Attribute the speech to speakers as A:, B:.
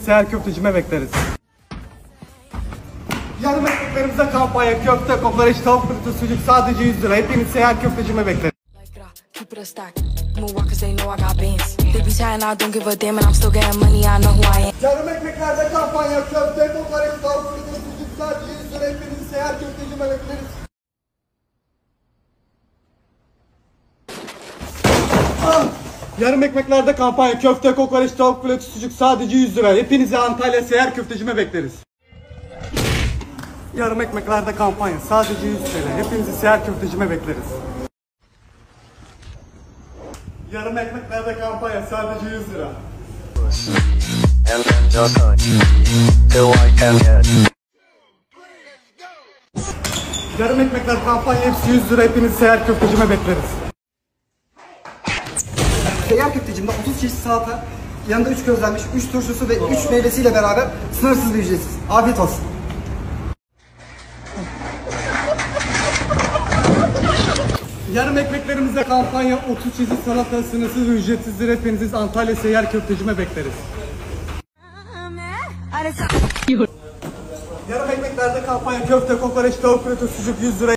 A: seyyar köftecime bekleriz. Yarım ekmeklerimize kampanya köfte, kokoreç, tavuk fırtı, sucuk sadece 100 lira. Hepiniz seyyar köftecime bekleriz. Yarım ekmeklerde kampanya köfte, kokoreç, tavuk fırtı, sucuk sadece 100 lira. Hepiniz seyyar köftecime bekleriz. Yarım ekmeklerde kampanya köfte, kokoreç, tavuk fırtı, sucuk sadece 100 lira. Hepinizi Antalya seyyar köftecime bekleriz. Yarım ekmeklerde kampanya sadece 100 TL. Hepinizi seyyar köftecime bekleriz. Yarım ekmeklerde kampanya sadece 100 lira. Yarım ekmekler kampanya hepsi 100 lira. Hepinizi seyyar köftecime bekleriz.
B: Seyyar köftecimde 30 çeşit salata, yanında 3 közlenmiş, 3 turşusu ve 3 meyvesiyle beraber sınırsız ve ücretsiz. Afiyet olsun.
A: Yarım ekmeklerimizde kampanya 30 çeşit salata sınırsız ve ücretsizdir. Hepinizi Antalya seyyar köftecime bekleriz. Yarım ekmeklerde kampanya köfte, kokoreç, tavuk fırtı, sucuk 100 lira.